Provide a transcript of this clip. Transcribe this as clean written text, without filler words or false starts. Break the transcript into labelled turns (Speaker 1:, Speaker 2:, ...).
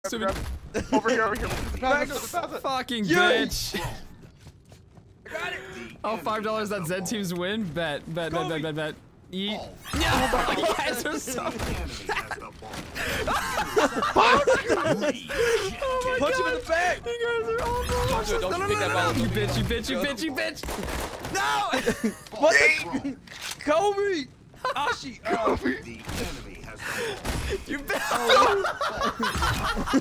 Speaker 1: Stupid.
Speaker 2: Over here.
Speaker 1: Fucking bitch.
Speaker 2: I got it.
Speaker 1: Oh, $5 that Zed teams win? Bet. Eat. No, you guys are so.
Speaker 2: Punch him in the back.
Speaker 1: You guys are awful.
Speaker 2: Don't pick that ball.
Speaker 1: You bitch. No!
Speaker 2: What? Kobe! Ashi!
Speaker 3: The enemy has
Speaker 1: You bitch!